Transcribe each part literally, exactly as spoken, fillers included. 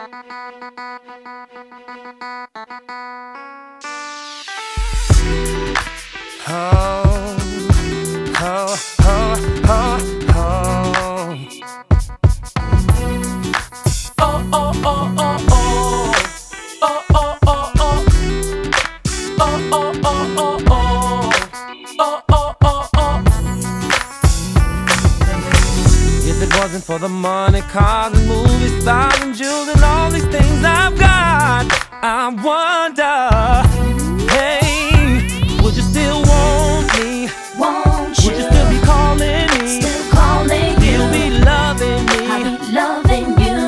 Oh, oh, oh, oh, oh. Oh, oh, oh, oh, oh. Oh, oh, oh, oh. Oh, oh, oh, oh, oh. Oh, oh, oh, oh. If it wasn't for the money, cars and movie stars and jewels and all these things I've got, I wonder, hey, would you still want me? Won't you? Would you still be calling me? Still calling you. You'll be loving me. I'll be loving you.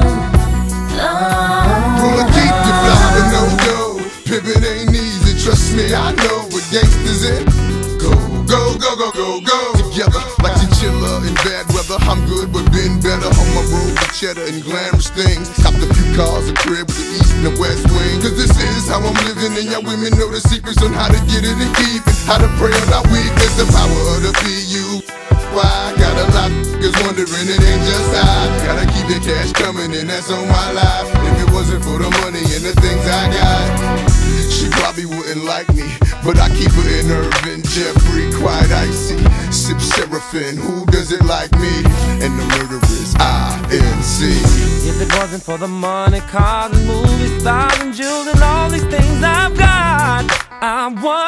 Oh. Gonna keep you fly with no dough. Pimpin' ain't easy, trust me, I know. But gangsters in, go, go, go, go, go, go. Together like chinchilla in bad weather. I'm good, but been better on my road with cheddar and glamorous things. Copped a few cars, a crib with the east and the west wing. Cause this is how I'm living, and y'all women know the secrets on how to get it and keep it. How to pray on our weakness, the power of the P U. Why? Got a lot of niggas wondering, it ain't just I. Gotta keep the cash coming, and that's on my life. If it wasn't for the money and the things I got, she probably wouldn't like me. But I keep her in Irvin, Jeffrey, quite icy. Sip Seraphim, who does it like me? And the murderers, I N C. If it wasn't for the money, cars and movie stars and jewels and all these things I've got, I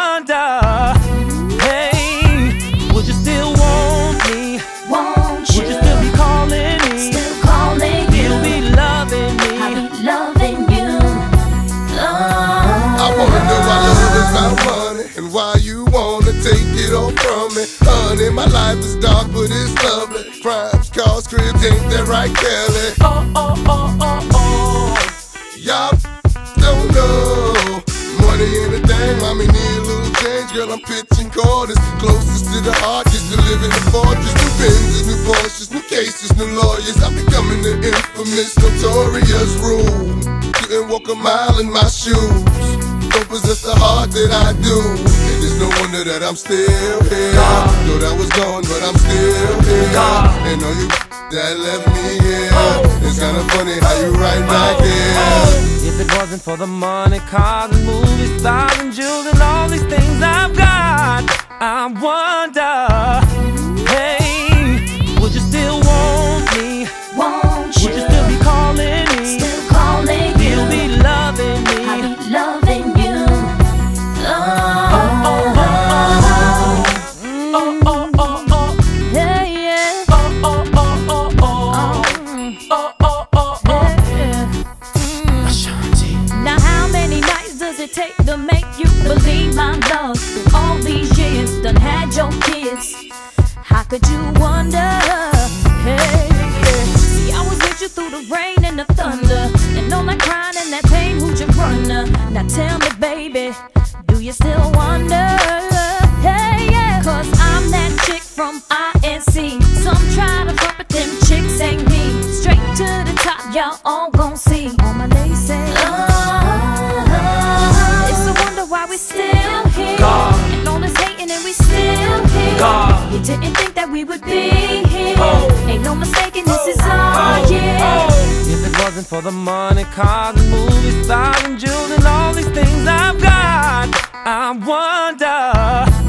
wonder, hey, would you still want me? Won't you? Would you still be calling me? Still calling you. You'll be loving me. I'll be loving you. Oh. I wanna know why love is about money, and why you wanna take it all from me. Honey, my life is dark, but it's lovely. Crimes, cars, cribs, ain't that right, Kelly? Oh, oh, oh, oh, oh. Y'all don't know. Money ain't a thing, mommy need a little change. Girl, I'm pitching quarters, closest to the heart, just to live in the fortress. New Benzes, new Porsches, new cases, new lawyers. I'm becoming the infamous, notorious rule. Couldn't walk a mile in my shoes. Don't possess the heart that I do. And it's no wonder that I'm still here. Thought I was gone, but I'm still here. And all you that left me here, it's kinda funny how you right back here. If it wasn't for the money, cars and movie stars and jewels and all these things I've got, I wonder, hey, would you still want me? Won't you? Would you still be calling me? Still calling you. You'll be loving me. I'll be loving you. Oh. Oh, oh, oh, oh, oh, oh. Yeah, yeah. Oh, oh, oh, oh, oh. Oh, oh, oh, oh. Yeah. Ashanti. Now how many nights does it take to make you believe my love? Through all these years, done had your kiss. How could you wonder? Hey, yeah. See, I was with you through the rain and the thunder, and all that crying and that pain, who'd you run to? Now tell me, baby, do you still wonder? Hey, yeah. Cause I'm that chick from I N C. Some try to front, but them chicks ain't me. Straight to the top, y'all all gon' see. All my ladies say, oh, it's a wonder why we still here. God. And all this hating and we still here. God. You didn't think that we would be here. Oh. Ain't no mistaking, this is our Oh, year. oh. If it wasn't for the money, cars and movie stars and jewels and all these things I've got, I wonder,